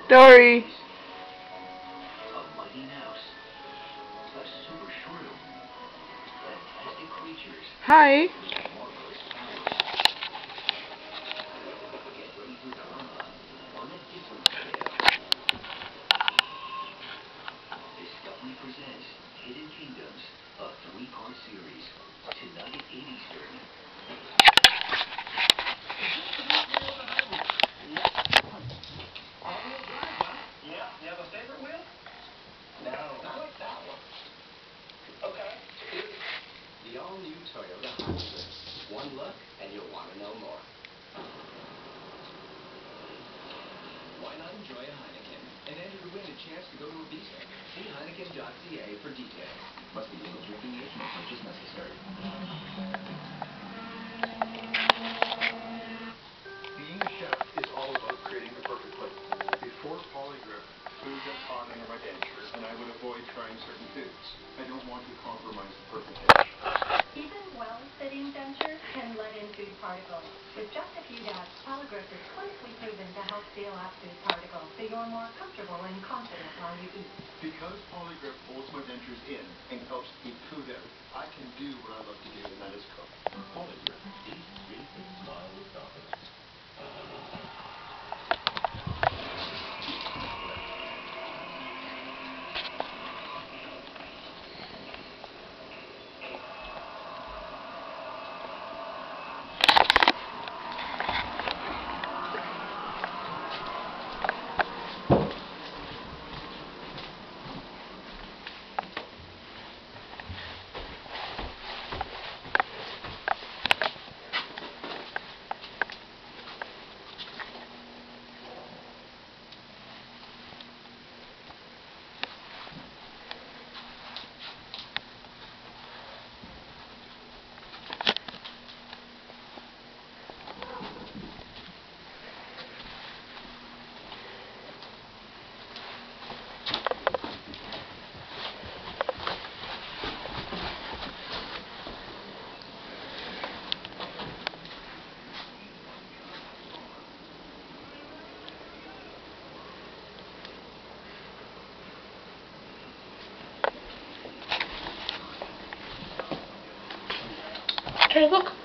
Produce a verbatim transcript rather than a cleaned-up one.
Dory. A mighty mouse. A super shrew. Fantastic creatures. Hi. Marvelous powers. Get ready for drama on a different scale. Discovery presents Hidden Kingdoms, a three-part series. Tonight at eight Eastern. The all-new Toyota Highlander. One look, and you'll want to know more. Why not enjoy a Heineken and enter to win a chance to go to Ibiza? See Heineken dot C A for details. Must be legal drinking age, no purchase necessary. Being a chef is all about creating the perfect plate. Before polygrip, food gets caught under my denture, and I would avoid trying certain foods. I don't want to compromise the perfect dish. Even well-fitting dentures can let in food particles. With just a few dabs, Polygrip is clinically proven to help seal out food particles so you're more comfortable and confident while you eat. Because Polygrip holds my dentures in and helps keep food out, I can do what I love to do, and that is cook. Polygrip. Deep, deep, and smile with confidence. Hey, look.